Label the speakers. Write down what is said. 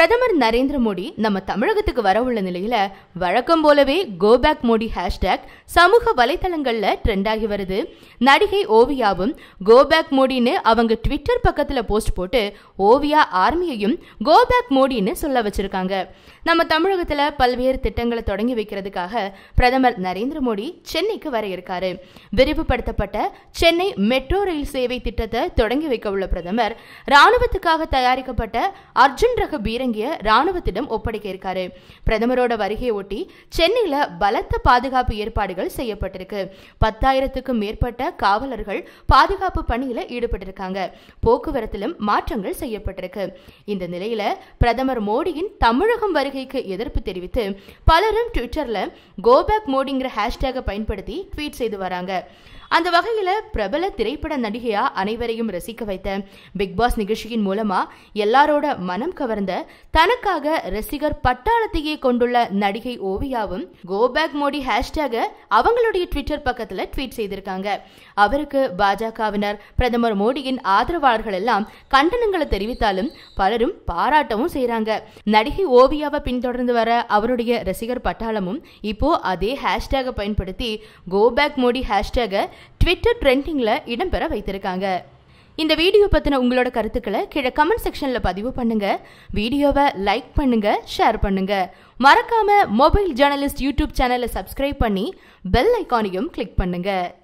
Speaker 1: பிரதமர் நரேந்திர மோடி நம்ம தமிழகத்துக்கு வர உள்ள நிலையில வழக்கம் போலவே கோ பேக் மோடி ஹேஷ்டேக் சமூக வலைதளங்கள்ல ட்ரெண்ட் ஆகி வருது. நடிகை ஓவியாவும் கோ பேக் மோடின்னு அவங்க ட்விட்டர் பக்கத்துல போஸ்ட் போட்டு ஓவியா ஆர்மியையும் கோ பேக் மோடின்னு சொல்ல வச்சிருக்காங்க. நம்ம தமிழகத்துல பல்வேறு திட்டங்களை தொடங்கி வைக்கிறதுக்காக பிரதமர் நரேந்திர மோடி சென்னைக்கு வர இருக்காரு. விரிவுபடுத்தப்பட்ட சென்னை மெட்ரோ ரயில் சேவை திட்டத்தை தொடங்கி வைக்க உள்ள பிரதமர் ராணுவத்துக்காக தயாரிக்கப்பட்ட அர்ஜுன் ரக பீரங்கிய ராணுவத்திடம் ஒப்படைக்க இருக்காரு. பிரதமரோட வருகையை ஒட்டி சென்னையில பலத்த பாதுகாப்பு ஏற்பாடுகள் செய்யப்பட்டிருக்கு. 10,000க்கும் மேற்பட்ட காவலர்கள் பாதுகாப்பு பணியில ஈடுபட்டிருக்காங்க. போக்குவரத்திலும் மாற்றங்கள் செய்யப்பட்டிருக்கு. இந்த நிலையில பிரதமர் மோடியின் தமிழகம் வருகைக்கு எதிர்ப்பு தெரிவித்து பலரும் ட்விட்டர்ல கோ பேக் மோடிங்கிற ஹேஷ்டேகை பயன்படுத்தி ட்வீட் செய்து வராங்க. அந்த வகையில பிரபல திரைப்பட நடிகையா அனைவரையும் ரசிக்க வைத்த பிக் பாஸ் நிகழ்ச்சியின் மூலமா எல்லாரோட மனம் கவர்ந்த தனக்காக ரசிகர் பட்டாளத்தையே கொண்டுள்ள நடிகை ஓவியாவும் கோ பேக் மோடி ஹேஷ்டேக அவங்களுடைய ட்விட்டர் பக்கத்துல ட்வீட் செய்திருக்காங்க. அவருக்கு பாஜகவினர் பிரதமர் மோடியின் ஆதரவாளர்கள் எல்லாம் கண்டனங்களை தெரிவித்தாலும் பலரும் பாராட்டவும் செய்யறாங்க. நடிகை ஓவியாவை பின்தொடர்ந்து வர அவருடைய ரசிகர் பட்டாளமும் இப்போ அதே ஹேஷ்டேக பயன்படுத்தி go back Modi hashtag Twitter ட்ரெண்டிங்ல இடம்பெற வைத்திருக்காங்க. இந்த வீடியோ பத்தின உங்களோட கருத்துக்களை கீழே கமெண்ட் செக்ஷன்ல பதிவு பண்ணுங்க. வீடியோவை லைக் பண்ணுங்க, ஷேர் பண்ணுங்க. மறக்காம மொபைல் ஜேர்னலிஸ்ட் யூடியூப் சேனலை சப்ஸ்கிரைப் பண்ணி பெல் ஐகானையும் கிளிக் பண்ணுங்க.